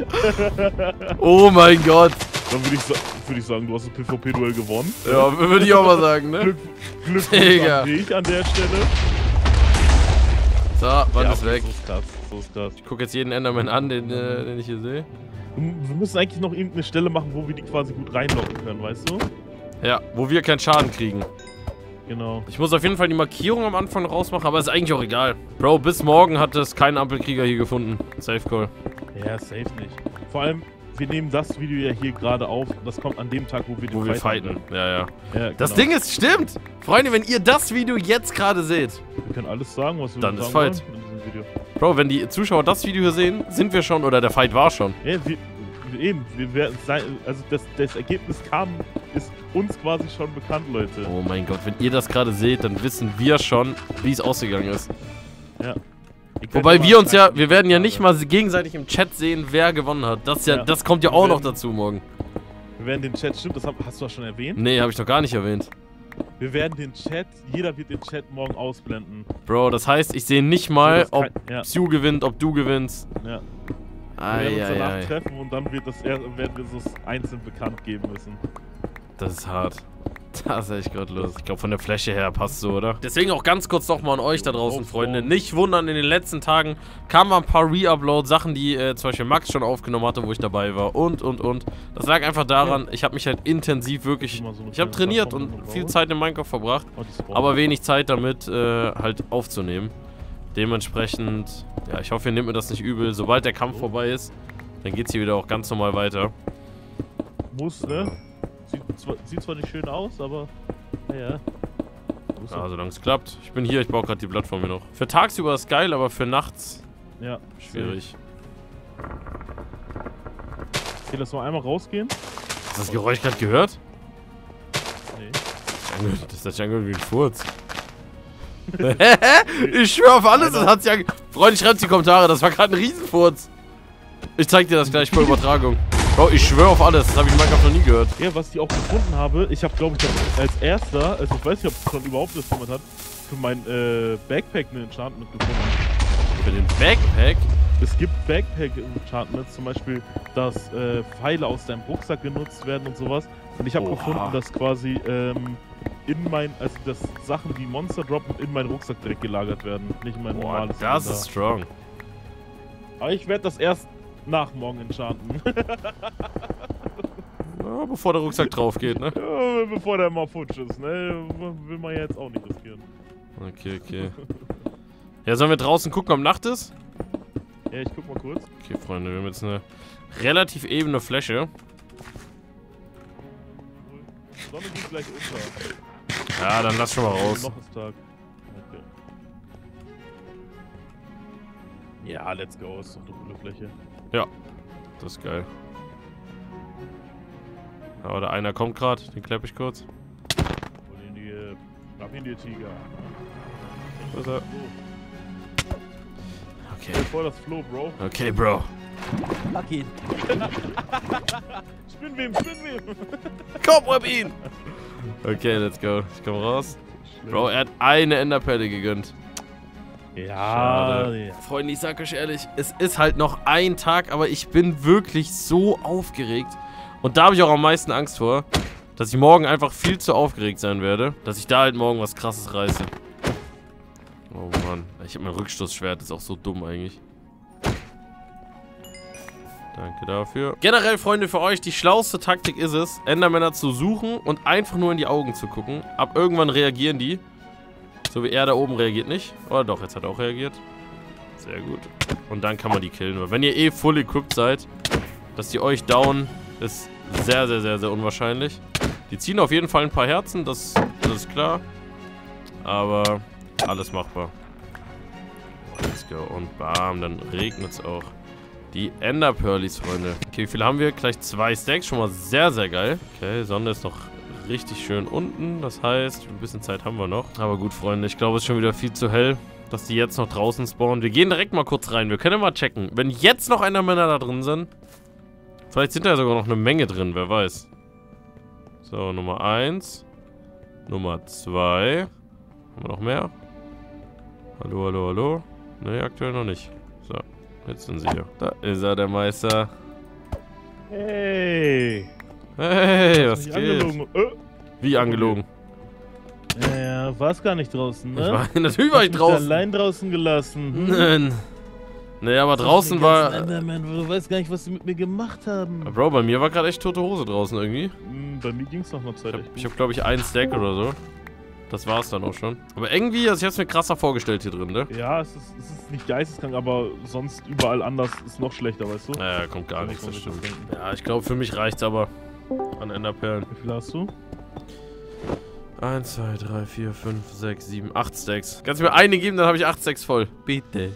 Oh mein Gott. Dann würde ich, sa würd ich sagen, du hast das PvP-Duell gewonnen. Ja, würde ich auch mal sagen, ne? Glück, Glückwunsch Digga. an dich an der Stelle. So, wann Ja, ist weg? So ist krass, so ist krass. Ich guck jetzt jeden Enderman an, den, äh, den ich hier sehe. Wir müssen eigentlich noch irgendeine Stelle machen, wo wir die quasi gut reinlocken können, weißt du? Ja, wo wir keinen Schaden kriegen. Genau. Ich muss auf jeden Fall die Markierung am Anfang rausmachen, aber ist eigentlich auch egal. Bro, bis morgen hat es keinen Ampelkrieger hier gefunden. Safe Call. Ja, safe nicht. Vor allem, wir nehmen das Video ja hier gerade auf. Das kommt an dem Tag, wo wir den Wo wir Fight fighten. haben. Ja, ja. Ja, Das genau. Ding ist, stimmt. Freunde, wenn ihr das Video jetzt gerade seht. Wir können alles sagen, was wir Dann sagen ist Fight. wollen in diesem Video. Bro, wenn die Zuschauer das Video hier sehen, sind wir schon, oder der Fight war schon. Ja, wir, wir- eben, wir werden sein, also das, das Ergebnis kam, ist uns quasi schon bekannt, Leute. Oh mein Gott, wenn ihr das gerade seht, dann wissen wir schon, wie es ausgegangen ist. Ja. Ich Wobei werde wir mal uns ja, sagen, wir werden ja nicht mal gegenseitig im Chat sehen, wer gewonnen hat. Das, ist ja, Ja. das kommt ja Wir auch noch werden- dazu morgen. Wir werden den Chat, stimmt, das hab, hast du das schon erwähnt? Nee, habe ich noch gar nicht erwähnt. Wir werden den Chat, jeder wird den Chat morgen ausblenden. Bro, das heißt, ich sehe nicht mal, So, dass ob kein- ja, Psu gewinnt, ob du gewinnst. ja. Wir werden uns Eieiei. danach treffen und dann wird das, er- werden wir es einzeln bekannt geben müssen. Das ist hart. Das ist echt gottlos. Ich glaube, von der Fläche her passt so, oder? Deswegen auch ganz kurz nochmal an euch da draußen, Auf, Freunde. auf. Nicht wundern, in den letzten Tagen kamen mal ein paar Re-Uploads, Sachen, die äh, zum Beispiel Max schon aufgenommen hatte, wo ich dabei war und, und, und. Das lag einfach daran, ich habe mich halt intensiv wirklich... Immer so eine Ich habe kleine trainiert Plattform, und die viel man Zeit in Minecraft verbracht, braucht. Oh, die spawnen. aber wenig Zeit damit äh, halt aufzunehmen. Dementsprechend, ja, ich hoffe, ihr nehmt mir das nicht übel. Sobald der Kampf vorbei ist, dann geht's hier wieder auch ganz normal weiter. Muss, ne? Sieht zwar, sieht zwar nicht schön aus, aber naja. Muss Ja, ja, solange es klappt. Ich bin hier, ich baue gerade die Plattform hier noch. Für tagsüber ist geil, aber für nachts ja. schwierig. Okay, lass mal einmal rausgehen. Hast du das Geräusch gerade gehört? Nee. Das hat sich angehört wie ein Furz. Ich schwöre auf alles, das hat sich ange... Freunde, schreibt in die Kommentare, das war gerade ein Riesenfurz. Ich zeig dir das gleich bei Übertragung. Bro, ich schwöre auf alles, das habe ich in Minecraft noch nie gehört. Ja, was ich auch gefunden habe, ich habe, glaube ich, hab als erster, also ich weiß nicht, ob es schon überhaupt das jemand hat, für mein äh, Backpack eine Enchantment gefunden. Für den Backpack? Es gibt Backpack-Enchantments, zum Beispiel, dass äh, Pfeile aus deinem Rucksack genutzt werden und sowas. Und ich habe Oha. gefunden, dass quasi ähm, in mein, also dass Sachen, die Monster droppen, in meinen Rucksack direkt gelagert werden. Nicht in mein Boah, normales das Inventar. ist strong. Aber ich werde das erst nach morgen enchanten. Ja, bevor der Rucksack drauf geht, ne? Ja, bevor der mal futsch ist, ne? Will man ja jetzt auch nicht riskieren. Okay, okay. Ja, sollen wir draußen gucken, ob Nacht ist? Ja, ich guck mal kurz. Okay, Freunde, wir haben jetzt eine relativ ebene Fläche. Die Sonne geht gleich unter. Ja, dann lass schon mal raus. Noch ist Tag. Okay. Ja, let's go. Ist doch eine coole Fläche. Ja, das ist geil. Aber der einer kommt gerade, den klepp ich kurz. Hol ihn die. Ab in die Tiger. Wo ist er? Stell Okay. vor das Flow, Bro. Okay, Bro. Pack ihn. Spinn wem, spinn wem. Komm, whip ihn! Okay, let's go. Ich komm raus. Bro, er hat eine Enderperle gegönnt. Ja, Schade. ja. Freunde, ich sag euch ehrlich, es ist halt noch ein Tag, aber ich bin wirklich so aufgeregt. Und da habe ich auch am meisten Angst vor, dass ich morgen einfach viel zu aufgeregt sein werde, dass ich da halt morgen was Krasses reiße. Oh Mann, ich habe mein Rückstoßschwert, ist auch so dumm eigentlich. Danke dafür. Generell, Freunde, für euch, die schlauste Taktik ist es, Endermänner zu suchen und einfach nur in die Augen zu gucken. Ab irgendwann reagieren die. So wie er da oben reagiert nicht. Oder doch, jetzt hat er auch reagiert. Sehr gut. Und dann kann man die killen. Weil wenn ihr eh full equipped seid, dass die euch down, ist sehr, sehr, sehr, sehr unwahrscheinlich. Die ziehen auf jeden Fall ein paar Herzen, das, das ist klar. Aber alles machbar. Let's go. Und bam, dann regnet es auch. Die Enderpearlies, Freunde. Okay, wie viele haben wir? Gleich zwei Stacks. Schon mal sehr, sehr geil. Okay, Sonne ist noch richtig schön unten. Das heißt, ein bisschen Zeit haben wir noch. Aber gut, Freunde, ich glaube, es ist schon wieder viel zu hell, dass die jetzt noch draußen spawnen. Wir gehen direkt mal kurz rein. Wir können ja mal checken. Wenn jetzt noch Endermänner da drin sind, vielleicht sind da sogar noch eine Menge drin, wer weiß. So, Nummer eins. Nummer zwei. Haben wir noch mehr? Hallo, hallo, hallo. Ne, aktuell noch nicht. So, jetzt sind sie hier. Da ist er, der Meister. Hey. Hey, was Nicht geht? angelogen. Äh. Wie angelogen? Ja, war's gar nicht draußen, ne? Ich war, natürlich war ich Hast mich draußen. allein draußen gelassen. Hm? Nein. Nee, aber draußen Die war... ganzen Endermen, du weißt gar nicht, was sie mit mir gemacht haben. Bro, bei mir war gerade echt tote Hose draußen irgendwie. Hm, bei mir ging's noch eine Zeit. Ich habe, echt ich hab, glaube ich, einen Stack oder so. Das war's dann auch schon. Aber irgendwie, also ich hab's mir krasser vorgestellt hier drin, ne? Ja, es ist, es ist nicht geisteskrank, aber sonst überall anders ist noch schlechter, weißt du? Naja, kommt gar Da nichts, muss das man stimmt. sich was denken. Ja, ich glaube, für mich reicht's aber an Enderperlen. Wie viel hast du? eins, zwei, drei, vier, fünf, sechs, sieben, acht Stacks. Kannst du mir eine geben, dann habe ich acht Stacks voll. Bitte.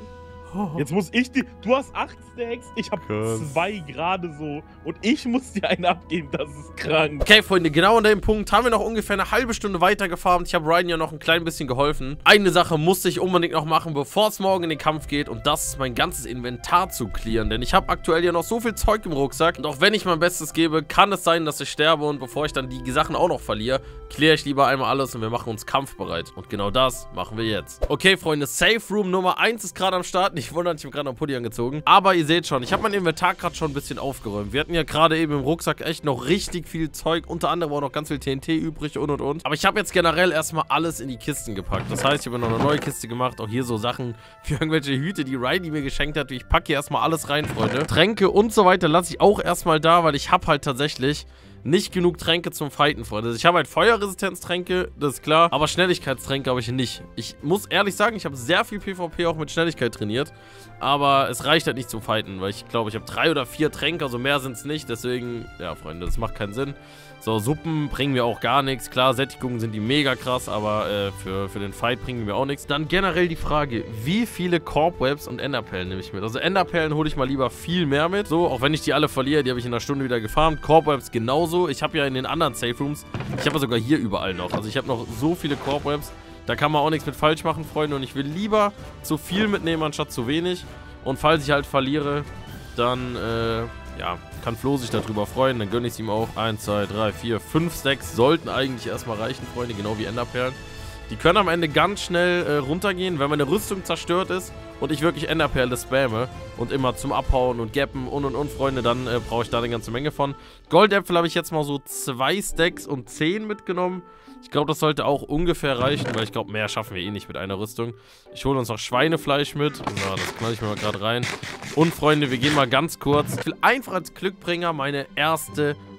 Jetzt muss ich die. Du hast acht Stacks, ich habe Krass. zwei gerade so. Und ich muss dir einen abgeben, das ist krank. Okay, Freunde, genau an dem Punkt haben wir noch ungefähr eine halbe Stunde weitergefarmt. Ich habe Ryan ja noch ein klein bisschen geholfen. Eine Sache musste ich unbedingt noch machen, bevor es morgen in den Kampf geht. Und das ist mein ganzes Inventar zu clearen. Denn ich habe aktuell ja noch so viel Zeug im Rucksack. Und auch wenn ich mein Bestes gebe, kann es sein, dass ich sterbe. Und bevor ich dann die Sachen auch noch verliere, kläre ich lieber einmal alles und wir machen uns kampfbereit. Und genau das machen wir jetzt. Okay, Freunde, Safe Room Nummer eins ist gerade am Start. Ich wundere, ich habe gerade noch Pulli angezogen. Aber ihr seht schon, ich habe mein Inventar gerade schon ein bisschen aufgeräumt. Wir hatten ja gerade eben im Rucksack echt noch richtig viel Zeug. Unter anderem auch noch ganz viel T N T übrig und und und. Aber ich habe jetzt generell erstmal alles in die Kisten gepackt. Das heißt, ich habe noch eine neue Kiste gemacht. Auch hier so Sachen für irgendwelche Hüte, die Riley mir geschenkt hat. Ich packe hier erstmal alles rein, Freunde. Tränke und so weiter lasse ich auch erstmal da, weil ich habe halt tatsächlich nicht genug Tränke zum Fighten, Freunde. Also ich habe halt Feuerresistenztränke, das ist klar, aber Schnelligkeitstränke habe ich nicht. Ich muss ehrlich sagen, ich habe sehr viel PvP auch mit Schnelligkeit trainiert, aber es reicht halt nicht zum Fighten, weil ich glaube, ich habe drei oder vier Tränke, also mehr sind es nicht, deswegen, ja, Freunde, das macht keinen Sinn. So, Suppen bringen mir auch gar nichts. Klar, Sättigungen sind die mega krass, aber äh, für, für den Fight bringen die mir auch nichts. Dann generell die Frage, wie viele Corp-Webs und Enderperlen nehme ich mit? Also Enderperlen hole ich mal lieber viel mehr mit. So, auch wenn ich die alle verliere, die habe ich in einer Stunde wieder gefarmt. Corp-Webs genauso. Ich habe ja in den anderen Safe-Rooms, ich habe ja sogar hier überall noch. Also ich habe noch so viele Corp-Webs, da kann man auch nichts mit falsch machen, Freunde. Und ich will lieber zu viel mitnehmen, anstatt zu wenig. Und falls ich halt verliere, dann, äh... ja, kann Flo sich darüber freuen, dann gönne ich es ihm auch. eins, zwei, drei, vier, fünf Stacks sollten eigentlich erstmal reichen, Freunde, genau wie Enderperlen. Die können am Ende ganz schnell äh, runtergehen, wenn meine Rüstung zerstört ist und ich wirklich Enderperle spamme und immer zum Abhauen und Gappen und und und, Freunde, dann äh, brauche ich da eine ganze Menge von. Goldäpfel habe ich jetzt mal so zwei Stacks und zehn mitgenommen. Ich glaube, das sollte auch ungefähr reichen, weil ich glaube, mehr schaffen wir eh nicht mit einer Rüstung. Ich hole uns noch Schweinefleisch mit. Na, das knall ich mir mal gerade rein. Und, Freunde, wir gehen mal ganz kurz. Ich will einfach als Glückbringer meine erste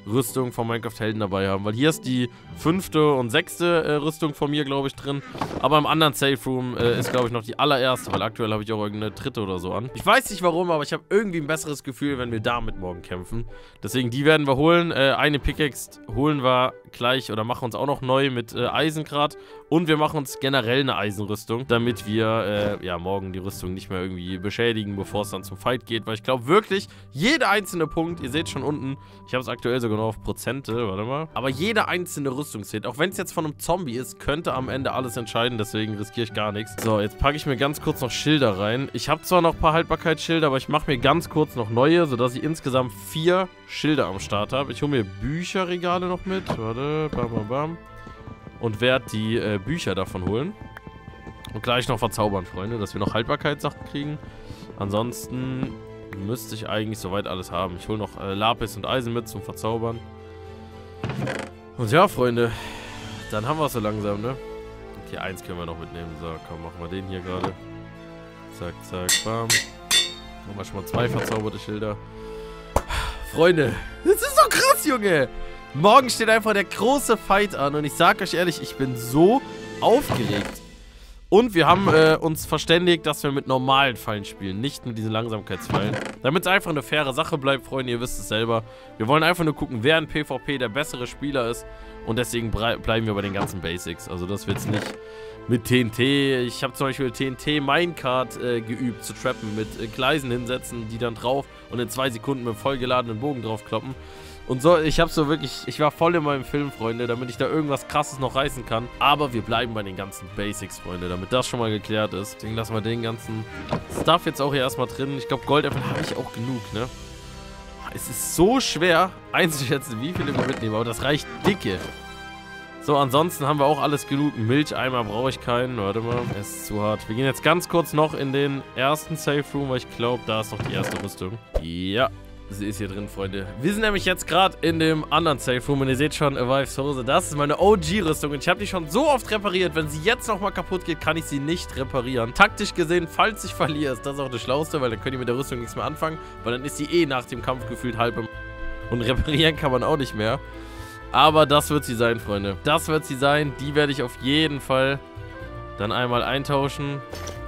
Rüstung von Minecraft Helden dabei haben. Weil hier ist die fünfte und sechste äh, Rüstung von mir, glaube ich, drin. Aber im anderen Safe Room äh, ist, glaube ich, noch die allererste, weil aktuell habe ich auch irgendeine dritte oder so an. Ich weiß nicht warum, aber ich habe irgendwie ein besseres Gefühl, wenn wir damit morgen kämpfen. Deswegen, die werden wir holen. Äh, eine Pickaxe holen wir gleich oder machen uns auch noch neu mit äh, Eisengrad. Und wir machen uns generell eine Eisenrüstung, damit wir äh, ja morgen die Rüstung nicht mehr irgendwie beschädigen, bevor es dann zum Fight geht. Weil ich glaube wirklich, jeder einzelne Punkt, ihr seht schon unten, ich habe es aktuell sogar noch auf Prozente, warte mal. Aber jede einzelne Rüstung zählt. Auch wenn es jetzt von einem Zombie ist, könnte am Ende alles entscheiden. Deswegen riskiere ich gar nichts. So, jetzt packe ich mir ganz kurz noch Schilder rein. Ich habe zwar noch ein paar Haltbarkeitsschilder, aber ich mache mir ganz kurz noch neue, sodass ich insgesamt vier Schilder am Start habe. Ich hole mir Bücherregale noch mit. Warte, bam, bam, bam. Und werde die äh, Bücher davon holen. Und gleich noch verzaubern, Freunde, dass wir noch Haltbarkeitssachen kriegen. Ansonsten müsste ich eigentlich soweit alles haben. Ich hole noch äh, Lapis und Eisen mit zum Verzaubern. Und ja, Freunde, dann haben wir es so langsam, ne? Okay, eins können wir noch mitnehmen. So, komm, machen wir den hier gerade. Zack, zack, bam. Haben wir schon mal zwei verzauberte Schilder. Freunde, das ist so krass, Junge! Morgen steht einfach der große Fight an und ich sag euch ehrlich, ich bin so aufgeregt. Und wir haben äh, uns verständigt, dass wir mit normalen Fallen spielen, nicht mit diesen Langsamkeitsfallen. Damit es einfach eine faire Sache bleibt, Freunde, ihr wisst es selber. Wir wollen einfach nur gucken, wer in PvP der bessere Spieler ist. Und deswegen bleiben wir bei den ganzen Basics. Also das wird's nicht mit T N T. Ich habe zum Beispiel T N T Minecart äh, geübt zu trappen, mit äh, Gleisen hinsetzen, die dann drauf und in zwei Sekunden mit einem vollgeladenen Bogen draufkloppen. Und so, ich habe so wirklich, ich war voll in meinem Film, Freunde, damit ich da irgendwas Krasses noch reißen kann. Aber wir bleiben bei den ganzen Basics, Freunde, damit das schon mal geklärt ist. Deswegen lassen wir den ganzen Stuff jetzt auch hier erstmal drin. Ich glaube, Goldäpfel habe ich auch genug, ne? Es ist so schwer einzuschätzen, wie viele wir mitnehmen, aber das reicht dicke. So, ansonsten haben wir auch alles genug. Milcheimer brauche ich keinen. Warte mal, es ist zu hart. Wir gehen jetzt ganz kurz noch in den ersten Safe Room, weil ich glaube, da ist noch die erste Rüstung. Ja. Sie ist hier drin, Freunde. Wir sind nämlich jetzt gerade in dem anderen Safe Room und ihr seht schon, Avives Hose. Das ist meine O G-Rüstung und ich habe die schon so oft repariert. Wenn sie jetzt nochmal kaputt geht, kann ich sie nicht reparieren. Taktisch gesehen, falls ich verliere, ist das auch das Schlauste, weil dann könnt ihr mit der Rüstung nichts mehr anfangen, weil dann ist sie eh nach dem Kampf gefühlt halb im... Und reparieren kann man auch nicht mehr. Aber das wird sie sein, Freunde. Das wird sie sein. Die werde ich auf jeden Fall dann einmal eintauschen.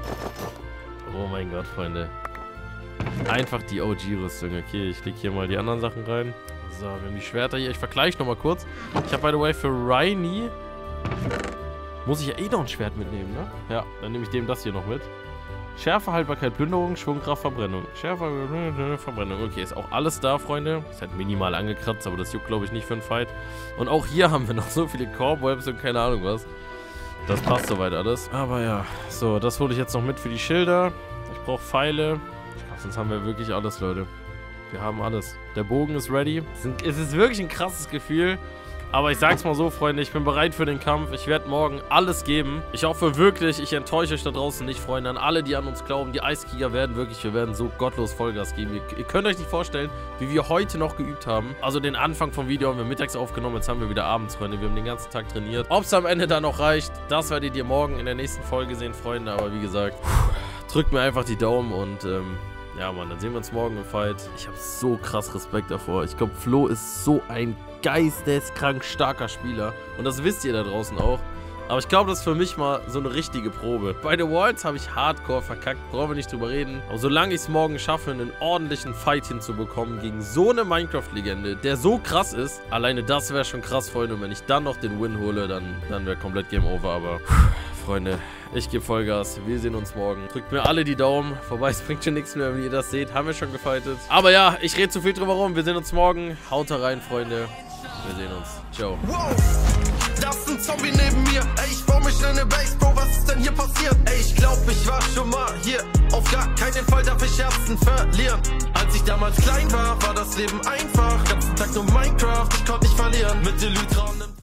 Oh mein Gott, Freunde. Einfach die O G-Rüstung. Okay, ich lege hier mal die anderen Sachen rein. So, wir haben die Schwerter hier. Ich vergleiche nochmal kurz. Ich habe, by the way, für Rainy muss ich ja eh noch ein Schwert mitnehmen, ne? Ja, dann nehme ich dem das hier noch mit. Schärfe, Haltbarkeit, Plünderung, Schwungkraft, Verbrennung. Schärfe, Verbrennung. Okay, ist auch alles da, Freunde. Ist halt minimal angekratzt, aber das juckt, glaube ich, nicht für einen Fight. Und auch hier haben wir noch so viele Cobwebs und keine Ahnung was. Das passt soweit alles. Aber ja, so, das hole ich jetzt noch mit für die Schilder. Ich brauche Pfeile. Sonst haben wir wirklich alles, Leute. Wir haben alles. Der Bogen ist ready. Es ist wirklich ein krasses Gefühl. Aber ich sag's mal so, Freunde, ich bin bereit für den Kampf. Ich werde morgen alles geben. Ich hoffe wirklich, ich enttäusche euch da draußen nicht, Freunde. An alle, die an uns glauben, die Eiskrieger werden wirklich, wir werden so gottlos Vollgas geben. Ihr, ihr könnt euch nicht vorstellen, wie wir heute noch geübt haben. Also den Anfang vom Video haben wir mittags aufgenommen, jetzt haben wir wieder abends, Freunde. Wir haben den ganzen Tag trainiert. Ob es am Ende dann noch reicht, das werdet ihr morgen in der nächsten Folge sehen, Freunde. Aber wie gesagt, drückt mir einfach die Daumen und ähm, ja, Mann, dann sehen wir uns morgen im Fight. Ich habe so krass Respekt davor. Ich glaube, Flo ist so ein geisteskrank starker Spieler. Und das wisst ihr da draußen auch. Aber ich glaube, das ist für mich mal so eine richtige Probe. Bei The Worlds habe ich hardcore verkackt. Brauchen wir nicht drüber reden. Aber solange ich es morgen schaffe, einen ordentlichen Fight hinzubekommen gegen so eine Minecraft-Legende, der so krass ist, alleine das wäre schon krass, Freunde. Und wenn ich dann noch den Win hole, dann, dann wäre komplett Game Over. Aber Freunde, ich gebe Vollgas. Wir sehen uns morgen. Drückt mir alle die Daumen. Vorbei, es bringt schon nichts mehr, wenn ihr das seht. Haben wir schon gefightet. Aber ja, ich rede zu viel drüber rum. Wir sehen uns morgen. Haut rein, Freunde. Wir sehen uns. Ciao. Wow, das ist ein Zombie neben mir. Ey, ich baue mich in eine Base, Bro. Was ist denn hier passiert? Ey, ich glaub, ich war schon mal hier. Auf gar keinen Fall darf ich Herzen verlieren. Als ich damals klein war, war das Leben einfach. Ganzen Tag nur Minecraft, ich konnte nicht verlieren. Mit Elytra und